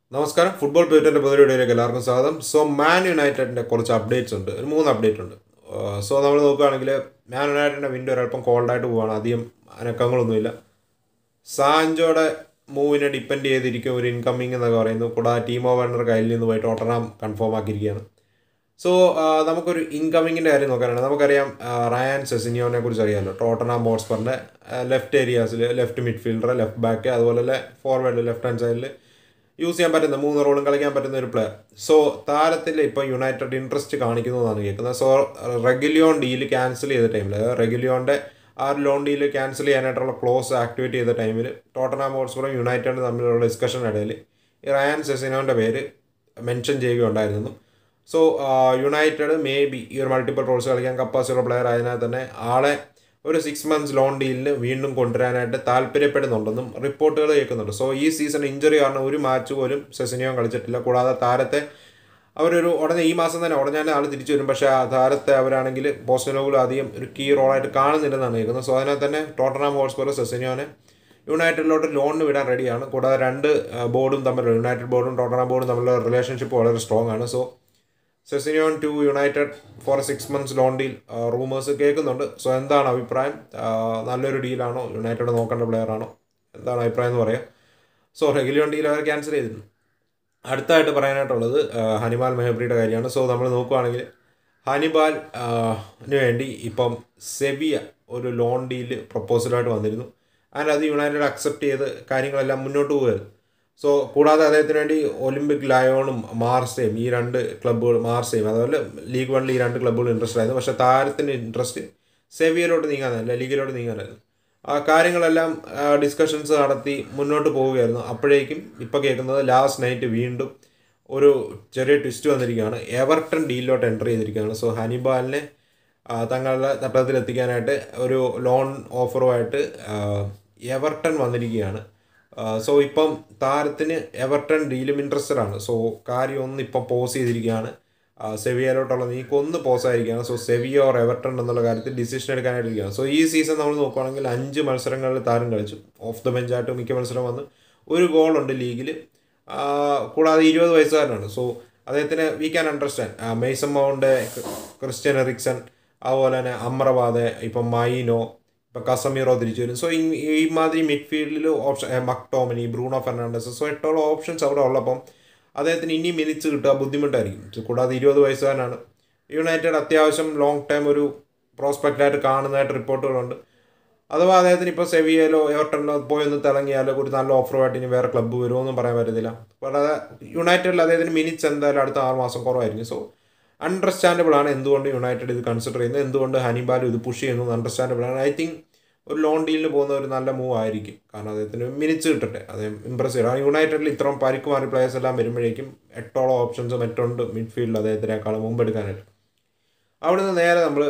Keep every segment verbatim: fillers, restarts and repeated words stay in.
നമസ്കാരം ഫുട്ബോൾ പേറ്റിൻ്റെ പുതിയ വീഡിയോയിലേക്ക് എല്ലാവർക്കും സ്വാഗതം. സോ മാൻ യുണൈറ്റഡിൻ്റെ കുറച്ച് അപ്ഡേറ്റ്സ് ഉണ്ട്, ഒരു മൂന്ന് അപ്ഡേറ്റ് ഉണ്ട്. സോ നമ്മൾ നോക്കുകയാണെങ്കിൽ മാൻ യുണൈറ്റഡിൻ്റെ വിൻഡോ ഒരല്പം കോൾഡായിട്ട് പോവുകയാണ്, അധികം അനക്കങ്ങളൊന്നുമില്ല. സാഞ്ചോയുടെ മൂവിനെ ഡിപ്പെൻഡ് ചെയ്തിരിക്കും ഒരു ഇൻകമ്മിങ് എന്നൊക്കെ പറയുന്നു. കൂടാതെ ടീമോ വെർണർ കയ്യിൽ നിന്ന് പോയി ടോട്ടനാം കൺഫേം ആക്കിയിരിക്കുകയാണ്. സോ നമുക്കൊരു ഇൻകമ്മിങ്ങിൻ്റെ കാര്യം നോക്കാനാണ്. നമുക്കറിയാം റയാൻ സെസിനിയോനെ കുറിച്ച് അറിയാമല്ലോ. ടോട്ടനാം ഹോട്ട്സ്പറിൻ്റെ ലെഫ്റ്റ് ഏരിയാസിൽ ലെഫ്റ്റ് മിഡ്ഫീൽഡർ, ലെഫ്റ്റ് ബാക്ക്, അതുപോലെ ഫോർവേഡ് ലെഫ്റ്റ് ഹാൻഡ് സൈഡിൽ യൂസ് ചെയ്യാൻ പറ്റുന്ന മൂന്ന് റോളും കളിക്കാൻ പറ്റുന്ന ഒരു പ്ലെയർ. സോ താരത്തിൽ ഇപ്പോൾ യുണൈറ്റഡ് ഇൻട്രസ്റ്റ് കാണിക്കുന്നതാണ് കേൾക്കുന്നത്. സോ റെഗുലിയോൺ ഡീൽ ക്യാൻസൽ ചെയ്ത ടൈമിൽ, റെഗുലിയോൻ്റെ ആ ഒരു ലോൺ ഡീൽ ക്യാൻസൽ ചെയ്യാനായിട്ടുള്ള ക്ലോസ് ആക്ടിവേറ്റ് ചെയ്ത ടൈമിൽ ടോട്ടനാം ഹോട്ട്സ്പറും യുണൈറ്റഡും തമ്മിലുള്ള ഡിസ്കഷൻ ഇടയിൽ ഈ റയാൻ സെസിനോൻ്റെ പേര് മെൻഷൻ ചെയ്യുകയുണ്ടായിരുന്നു. സോ യുണൈറ്റഡ് മേ ബി ഈ ഒരു മൾട്ടിപ്പിൾ റോൾസ് കളിക്കാൻ കപ്പാസിറ്റിയുള്ള പ്ലെയർ ആയതിനാൽ തന്നെ ആളെ ഒരു സിക്സ് മന്ത്സ് ലോൺ ഡീലിന് വീണ്ടും കൊണ്ടുവരാനായിട്ട് താല്പര്യപ്പെടുന്നുണ്ടെന്നും റിപ്പോർട്ടുകൾ കേൾക്കുന്നുണ്ട്. സോ ഈ സീസൺ ഇഞ്ചറി കാരണം ഒരു മാച്ച് പോലും സെസിനിയോ കളിച്ചിട്ടില്ല. കൂടാതെ താരത്തെ അവരൊരു ഉടനെ ഈ മാസം തന്നെ ഉടനെ ആൾ തിരിച്ചു വരും. പക്ഷേ ആ താരത്തെ അവരാണെങ്കിൽ ബോസ്റ്റനോഗിലും അധികം ഒരു കീ റോളായിട്ട് കാണുന്നില്ലെന്നാണ് കേൾക്കുന്നത്. സോ അതിനകത്ത് തന്നെ ടോട്ടനാം ഹോട്ട്സ്പർ സെസിനിയോനെ യുണൈറ്റഡിലോട്ട് ലോണിന് വിടാൻ റെഡിയാണ്. കൂടാതെ രണ്ട് ബോർഡും തമ്മിലുള്ള യുണൈറ്റഡ് ബോർഡും ടോട്ടനാം ബോർഡും തമ്മിലുള്ള റിലേഷൻഷിപ്പ് വളരെ സ്ട്രോങ് ആണ്. So Sessegnon to United for six months loan deal rumours കേൾക്കുന്നുണ്ട്. സോ എന്താണ് അഭിപ്രായം? നല്ലൊരു ഡീലാണോ? യുണൈറ്റഡ് നോക്കേണ്ട പ്ലെയർ ആണോ? എന്താണ് അഭിപ്രായം എന്ന് പറയാം. സോ റെഗുലിയോൺ ഡീൽ അവർ ക്യാൻസൽ ചെയ്തിരുന്നു. അടുത്തായിട്ട് പറയാനായിട്ടുള്ളത് ഹനിബാൽ മെഹബ്രിയുടെ കാര്യമാണ്. സോ നമ്മൾ നോക്കുകയാണെങ്കിൽ ഹനിബാലിന് വേണ്ടി ഇപ്പം സെവിയ ഒരു ലോൺ ഡീൽ പ്രപ്പോസലായിട്ട് വന്നിരുന്നു. ആൻഡ് അത് യുണൈറ്റഡ് അക്സെപ്റ്റ് ചെയ്ത് കാര്യങ്ങളെല്ലാം മുന്നോട്ട് പോകുമായിരുന്നു. സോ കൂടാതെ അദ്ദേഹത്തിന് വേണ്ടി ഒളിമ്പിക് ലയോണും മാർസയും ഈ രണ്ട് ക്ലബ്ബുകൾ, മാർസയും അതുപോലെ ലീഗ് വണ്ണിൽ ഈ രണ്ട് ക്ലബ്ബുകൾ ഇൻട്രസ്റ്റ് ആയിരുന്നു. പക്ഷേ താരത്തിൻ്റെ ഇൻട്രസ്റ്റ് സെവിയയിലോട്ട് നീങ്ങാനല്ല, ലീഗിലോട്ട് നീങ്ങാനായിരുന്നു. ആ കാര്യങ്ങളെല്ലാം ഡിസ്കഷൻസ് നടത്തി മുന്നോട്ട് പോവുകയായിരുന്നു. അപ്പോഴേക്കും ഇപ്പോൾ കേൾക്കുന്നത് ലാസ്റ്റ് നൈറ്റ് വീണ്ടും ഒരു ചെറിയ ട്വിസ്റ്റ് വന്നിരിക്കുകയാണ്. എവർട്ടൺ ഡീലിലോട്ട് എൻ്റർ ചെയ്തിരിക്കുകയാണ്. സോ ഹനിബാലിനെ തങ്ങളുടെ തട്ടത്തിലെത്തിക്കാനായിട്ട് ഒരു ലോൺ ഓഫറുമായിട്ട് എവർട്ടൺ വന്നിരിക്കുകയാണ്. സോ ഇപ്പം താരത്തിന് എവർട്ടൺ ഡീലും ഇൻട്രസ്റ്റഡ് ആണ്. സോ കാര്യം ഒന്ന് ഇപ്പം പോസ് ചെയ്തിരിക്കുകയാണ്. സെവിയയിലോട്ടുള്ള നീക്കം ഒന്ന് പോസ് ആയിരിക്കുകയാണ്. സോ സെവിയ ഓർ എവർട്ടൺ എന്നുള്ള കാര്യത്തിൽ ഡിസിഷൻ എടുക്കാനായിട്ടിരിക്കുകയാണ്. സോ ഈ സീസൺ നമ്മൾ നോക്കുകയാണെങ്കിൽ അഞ്ച് മത്സരങ്ങളിൽ താരം കളിച്ചു. ഓഫ് ദ ബെഞ്ചായിട്ട് മിക്ക മത്സരം വന്ന് ഒരു ഗോളുണ്ട് ലീഗിൽ. കൂടാതെ ഇരുപത് വയസ്സുകാരനാണ്. സോ അദ്ദേഹത്തിന് we can understand. Mason Mount, Christian Eriksen, അതുപോലെ തന്നെ അമ്രവാദെ, ഇപ്പം മൈനോ, ഇപ്പം കസമീറോ തിരിച്ചു വരും. സോ ഈ മാതിരി മിഡ്ഫീൽഡിൽ option McTominay, Bruno Fernandes, so എട്ടോളം ഓപ്ഷൻസ് അവിടെ ഉള്ളപ്പം അദ്ദേഹത്തിന് ഇനി മിനിറ്റ്സ് കിട്ടുക ബുദ്ധിമുട്ടായിരിക്കും. കൂടാതെ ഇരുപത് വയസ്സുകാരനാണ്. യുണൈറ്റഡ് അത്യാവശ്യം ലോങ് ടൈം ഒരു പ്രോസ്പെക്റ്റായിട്ട് കാണുന്നതായിട്ട് റിപ്പോർട്ടുകളുണ്ട്. അഥവാ അദ്ദേഹത്തിന് ഇപ്പോൾ സെവിയയിലോ എവർട്ടണിലോ പോയി ഒന്ന് തിളങ്ങിയാലോ ഒരു നല്ല ഓഫറുമായിട്ട് ഇനി വേറെ ക്ലബ്ബ് വരുമോ പറയാൻ പറ്റത്തില്ല. കൂടാതെ യുണൈറ്റഡിൽ അദ്ദേഹത്തിന് മിനിറ്റ്സ് എന്തായാലും അടുത്ത ആറ് മാസം കുറവായിരിക്കും. സോ അണ്ടർസ്റ്റാൻഡബിൾ ആണ് എന്തുകൊണ്ട് യുണൈറ്റഡ് ഇത് കൺസിഡർ ചെയ്യുന്നത്, എന്തുകൊണ്ട് ഹനിബാൽ ഇത് പുഷ് ചെയ്യുന്നത് അണ്ടർസ്റ്റാൻഡബിൾ ആണ്. ഐ തിങ്ക് ഒരു ലോൺ ഡീലിന് പോകുന്ന ഒരു നല്ല മൂവ് ആയിരിക്കും. കാരണം അദ്ദേഹത്തിന് മിനിറ്റ്സ് കിട്ടട്ടെ, അദ്ദേഹം ഇമ്പ്രസ് ചെയ്യണം. യുണൈറ്റഡിൽ ഇത്രയും പരിക്ക് മാറി പ്ലേയേഴ്സ് എല്ലാം വരുമ്പോഴേക്കും എട്ടോളം ഓപ്ഷൻസും എട്ടുണ്ട് മിഡ്ഫീൽഡിൽ അദ്ദേഹത്തിനേക്കാളും മുമ്പ് എടുക്കാനായിട്ട്. അവിടെ നിന്ന് നേരെ നമ്മൾ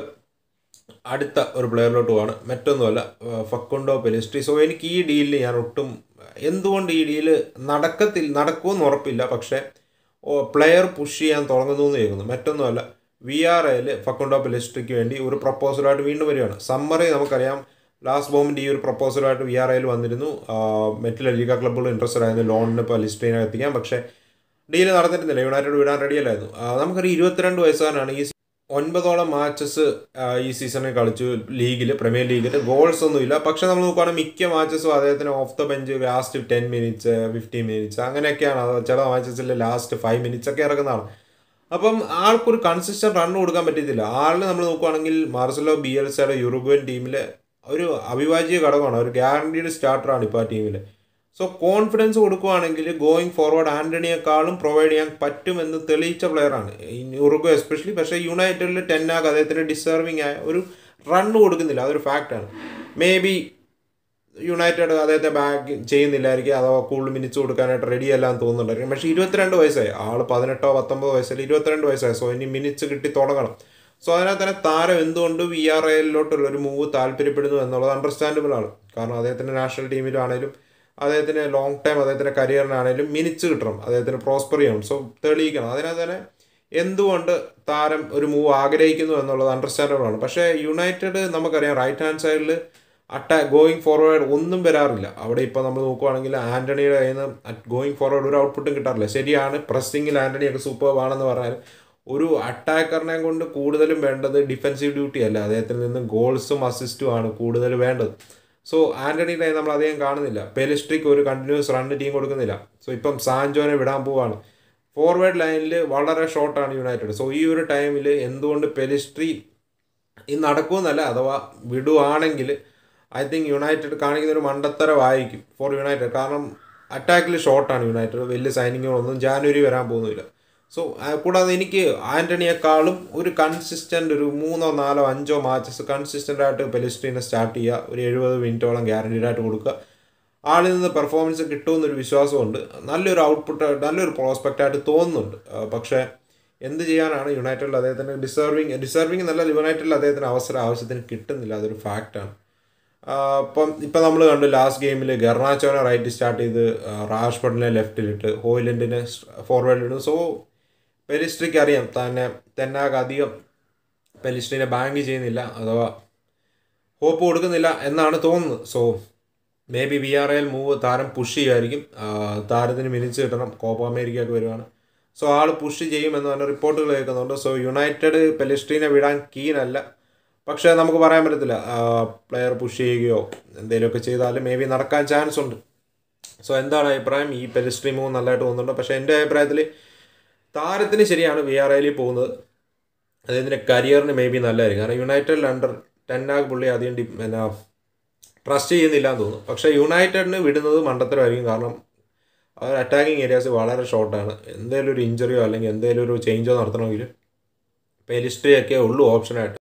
അടുത്ത ഒരു പ്ലെയറിലോട്ട് പോവാണ്. മറ്റൊന്നുമല്ല, ഫക്കുണ്ടോ പെലിസ്ട്രി. സോ എനിക്ക് ഈ ഡീലിൽ ഞാൻ ഒട്ടും എന്തുകൊണ്ട് ഈ ഡീല് നടക്കത്തില്ല നടക്കുമെന്ന് ഉറപ്പില്ല. പക്ഷേ പ്ലെയർ പുഷ് ചെയ്യാൻ തുടങ്ങുന്നു എന്ന് കേൾക്കുന്നു. മറ്റൊന്നുമല്ല, വി ആർ എയിൽ ഫക്കുണ്ടോ പെലിസ്ട്രിക്ക് വേണ്ടി ഒരു പ്രപ്പോസലായിട്ട് വീണ്ടും വരികയാണ്. സമ്മറി നമുക്കറിയാം, ലാസ്റ്റ് മൊമെൻറ്റ് ഈ ഒരു പ്രപ്പോസലായിട്ട് വി ആർ എയിൽ വന്നിരുന്നു. മറ്റുള്ള ലീഗ ക്ലബ്ബുകൾ ഇൻട്രസ്റ്റഡ് ആയിരുന്നു ലോണിന് പെലിസ്ട്രീനെ എത്തിക്കാൻ. പക്ഷേ ഡീല് നടന്നിരുന്നില്ല, യുണൈറ്റഡ് വിടാൻ റെഡിയല്ലായിരുന്നു. നമുക്കറിയാം ഇരുപത്തിരണ്ട് വയസ്സുകാരനാണ്. ഈ ഒൻപതോളം മാച്ചസ് ഈ സീസണിൽ കളിച്ചു ലീഗിൽ, പ്രീമിയർ ലീഗിൽ. ഗോൾസ് ഒന്നുമില്ല. പക്ഷെ നമ്മൾ നോക്കുകയാണെങ്കിൽ മിക്ക മാച്ചസും അദ്ദേഹത്തിന് off the bench last ten minutes fifteen minutes അങ്ങനെയൊക്കെയാണ്. അത് ചില മാച്ചസിൽ ലാസ്റ്റ് ഫൈവ് മിനിറ്റ്സ് ഒക്കെ ഇറങ്ങുന്നതാണ്. അപ്പം ആൾക്കൊരു കൺസിസ്റ്റന്റ് റൺ കൊടുക്കാൻ പറ്റത്തില്ല. ആളിന് നമ്മൾ നോക്കുകയാണെങ്കിൽ മാർസലോ ബിയൽസയുടെ യുറുഗ്വൻ ടീമിൽ ഒരു അവിഭാജ്യ ഘടകമാണ്, ഒരു ഗ്യാരണ്ടീഡ് സ്റ്റാർട്ടറാണ് ഇപ്പോൾ ആ ടീമിൽ. സോ കോൺഫിഡൻസ് കൊടുക്കുകയാണെങ്കിൽ ഗോയിങ് ഫോർവേഡ് ആൻ്റണിയെക്കാളും പ്രൊവൈഡ് ചെയ്യാൻ പറ്റുമെന്ന് തെളിയിച്ച പ്ലെയറാണ് ഉറുഗ്വേ എസ്പെഷ്യലി. പക്ഷേ യുണൈറ്റഡിൽ ടെന്നാഗ് അദ്ദേഹത്തിന് ഡിസേർവിങ് ആയ ഒരു റണ്ണ് കൊടുക്കുന്നില്ല, അതൊരു ഫാക്റ്റാണ്. മേ ബി യുണൈറ്റഡ് അദ്ദേഹത്തെ ബാക്ക് ചെയ്യുന്നില്ലായിരിക്കും, അഥവാ കൂടുതൽ മിനിറ്റ്സ് കൊടുക്കാനായിട്ട് റെഡി അല്ലാന്ന് തോന്നുന്നുണ്ടായിരിക്കും. പക്ഷേ ഇരുപത്തിരണ്ട് വയസ്സായി ആൾ, പതിനെട്ടോ പത്തൊമ്പതോ വയസ്സിൽ ഇരുപത്തിരണ്ട് വയസ്സായി. സോ ഇനി മിനിറ്റ്സ് കിട്ടി തുടങ്ങണം. സോ അതിനകത്ത് തന്നെ താരം എന്തുകൊണ്ട് വി ആർ എല്ലിലോട്ടുള്ള ഒരു മൂവ് താല്പര്യപ്പെടുന്നു എന്നുള്ളത് അണ്ടർസ്റ്റാൻഡബിൾ ആണ്. കാരണം അദ്ദേഹത്തിൻ്റെ നാഷണൽ ടീമിലാണേലും അദ്ദേഹത്തിന് ലോങ് ടൈം അദ്ദേഹത്തിൻ്റെ കരിയറിനാണേലും മിനിറ്റ്സ് കിട്ടണം, അദ്ദേഹത്തിന് പ്രോസ്പർ ചെയ്യണം. സോ തെളിയിക്കണം. അതിനകത്ത് തന്നെ എന്തുകൊണ്ട് താരം ഒരു മൂവ് ആഗ്രഹിക്കുന്നു എന്നുള്ളത് അണ്ടർസ്റ്റാൻഡബിൾ ആണ്. പക്ഷേ യുണൈറ്റഡ് നമുക്കറിയാം റൈറ്റ് ഹാൻഡ് സൈഡിൽ അറ്റാക്ക് ഗോയിങ് ഫോർവേഡ് ഒന്നും വരാറില്ല. അവിടെ ഇപ്പോൾ നമ്മൾ നോക്കുവാണെങ്കിൽ ആൻ്റണിയുടെ കയ്യിൽ നിന്ന് ഗോയിങ് ഫോർവേഡ് ഒരു ഔട്ട്പുട്ടും കിട്ടാറില്ല. ശരിയാണ്, പ്രസ്സിങ്ങിൽ ആൻ്റണിയൊക്കെ സൂപ്പർ ആണെന്ന് പറഞ്ഞാൽ ഒരു അറ്റാക്കറിനെ കൊണ്ട് കൂടുതലും വേണ്ടത് ഡിഫെൻസീവ് ഡ്യൂട്ടി അല്ല, അദ്ദേഹത്തിൽ നിന്ന് ഗോൾസും അസിസ്റ്റും ആണ് കൂടുതൽ വേണ്ടത്. സോ ആൻ്റണിയുടെ നമ്മൾ അധികം കാണുന്നില്ല. പെലിസ്ട്രിക്ക് ഒരു കണ്ടിന്യൂസ് റൺ ടീം കൊടുക്കുന്നില്ല. സോ ഇപ്പം സാൻജോനെ വിടാൻ പോവാണ്. ഫോർവേഡ് ലൈനിൽ വളരെ ഷോർട്ടാണ് യുണൈറ്റഡ്. സോ ഈ ഒരു ടൈമിൽ എന്തുകൊണ്ട് പെലിസ്ട്രി ഇത് നടക്കുമെന്നല്ല, അഥവാ വിടുവാണെങ്കിൽ ഐ തിങ്ക് യുണൈറ്റഡ് കാണിക്കുന്ന ഒരു മണ്ടത്തരമായിരിക്കും ഫോർ യുണൈറ്റഡ്. കാരണം അറ്റാക്കിൽ ഷോർട്ടാണ് യുണൈറ്റഡ്, വലിയ സൈനിങ്ങുകളൊന്നും ജാനുവരി വരാൻ പോകുന്നില്ല. സോ കൂടാതെ എനിക്ക് ആൻ്റണിയെക്കാളും ഒരു കൺസിസ്റ്റൻ്റ് ഒരു മൂന്നോ നാലോ അഞ്ചോ മാച്ചസ് കൺസിസ്റ്റൻ്റ് ആയിട്ട് പെലിസ്ട്രീനെ സ്റ്റാർട്ട് ചെയ്യുക, ഒരു എഴുപത് മിനിറ്റോളം ഗ്യാരണ്ടീഡ് ആയിട്ട് കൊടുക്കുക, ആളിൽ നിന്ന് പെർഫോമൻസ് കിട്ടുമെന്നൊരു വിശ്വാസമുണ്ട്. നല്ലൊരു ഔട്ട്പുട്ട്, നല്ലൊരു പ്രോസ്പെക്റ്റ് ആയിട്ട് തോന്നുന്നുണ്ട്. പക്ഷേ എന്ത് ചെയ്യാനാണ്, യുണൈറ്റഡിൽ അദ്ദേഹത്തിന് ഡിസേർവിങ് ഡിസേർവിങ് നല്ല യുണൈറ്റഡിൽ അദ്ദേഹത്തിന് അവസരം ആവശ്യത്തിന് കിട്ടുന്നില്ല, അതൊരു ഫാക്റ്റാണ്. ഇപ്പം ഇപ്പം നമ്മൾ കണ്ടു ലാസ്റ്റ് ഗെയിമിൽ ഗർണാച്ചോനെ റൈറ്റ് സ്റ്റാർട്ട് ചെയ്ത് റാഷ്ഫോർഡിനെ ലെഫ്റ്റിലിട്ട് ഹോയിലൻഡിനെ ഫോർവേഡിലിട്ട്. സോ പെലിസ്ട്രിക്ക് അറിയാം തന്നെ തെന്നാഗ് അധികം പെലിസ്ട്രീനെ ബാങ്ക് ചെയ്യുന്നില്ല, അഥവാ ഹോപ്പ് കൊടുക്കുന്നില്ല എന്നാണ് തോന്നുന്നത്. സോ മേ ബി വി ആർ എൽ മൂവ് താരം പുഷ് ചെയ്യുമായിരിക്കും. താരത്തിന് മിനിറ്റ്സ് കിട്ടണം, കോപ്പ അമേരിക്കയൊക്കെ വരുവാണ്. സോ ആൾ പുഷ് ചെയ്യുമെന്ന് പറഞ്ഞ റിപ്പോർട്ടുകൾ കേൾക്കുന്നുണ്ട്. സോ യുണൈറ്റഡ് പെലിസ്ട്രീനെ വിടാൻ കീനല്ല. പക്ഷേ നമുക്ക് പറയാൻ പറ്റത്തില്ല, പ്ലെയർ പുഷ് ചെയ്യുകയോ എന്തെങ്കിലുമൊക്കെ ചെയ്താലും മേ ബി നടക്കാൻ ചാൻസ് ഉണ്ട്. സോ എന്താണ് അഭിപ്രായം? ഈ പെലിസ്ട്രി മൂവ് നല്ലതായിട്ട് തോന്നുന്നുണ്ട്. പക്ഷേ എൻ്റെ അഭിപ്രായത്തിൽ താരത്തിന് ശരിയാണ് വി ആർ ഐയിൽ പോകുന്നത്, അദ്ദേഹത്തിൻ്റെ കരിയറിന് മേ ബി നല്ലതായിരിക്കും. കാരണം യുണൈറ്റഡിൽ അണ്ടർ ടെന്നാഗ് പുള്ളി അധികം ഡി പിന്നെ ട്രസ്റ്റ് ചെയ്യുന്നില്ല എന്ന് തോന്നുന്നു. പക്ഷേ യുണൈറ്റഡിന് വിടുന്നത് മണ്ടത്തരമായിരിക്കും. കാരണം അവർ അറ്റാക്കിങ് ഏരിയാസ് വളരെ ഷോർട്ടാണ്. എന്തെങ്കിലും ഒരു ഇഞ്ചറിയോ അല്ലെങ്കിൽ എന്തെങ്കിലും ഒരു ചേഞ്ചോ നടത്തണമെങ്കിൽ പെലിസ്ട്രിയൊക്കെ ഉള്ളൂ ഓപ്ഷനായിട്ട്.